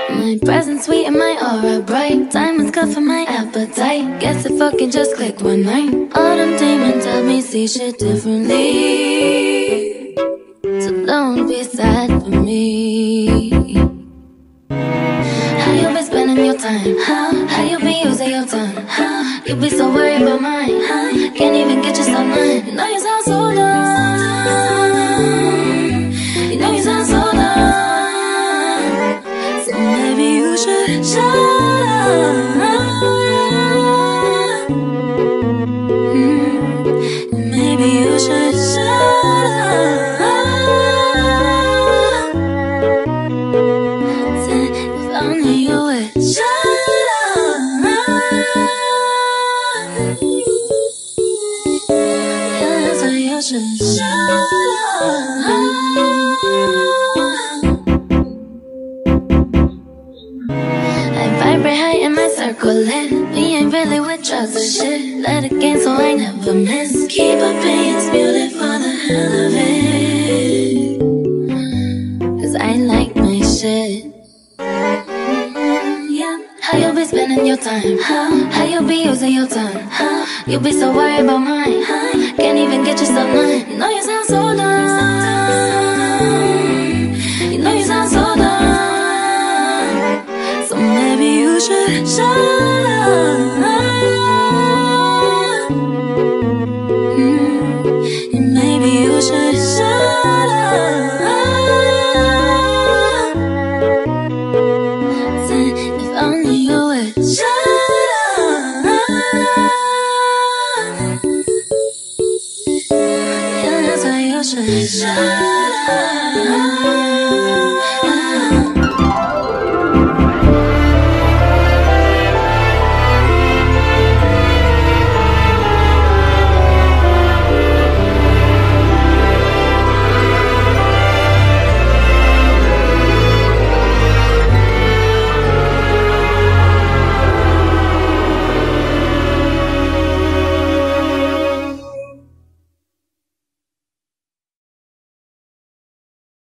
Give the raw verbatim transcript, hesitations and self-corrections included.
My presence sweet and my aura bright. Diamonds cut for my appetite. Guess it fucking just clicked one night. All them demons help me see shit differently. So don't be sad for me. How you been spending your time? How? How you be using your time? How? You be so worried about mine. How? Can't even get yourself mine. You know you sound so dumb. You know you sound so dumb. So maybe you should shut up. Mm. Maybe you should shut up. Say, if only you would shut up. Yeah, that's why you should shut up. I vibrate high in my circle lit. We ain't really with drugs or shit. Let it gain so I never miss. Keep opinions muted for the hell of it, cause I like my shit. Yeah. How you be spending your time? How? How you be using your time? How? You be so worried about mine. How? Can't even get yourself mine. You know you sound so dumb. You know you sound so dumb. So maybe you should shut up. Mm. And maybe you should shut up. Say, if only you would shut up. Yeah, that's why you should shut up.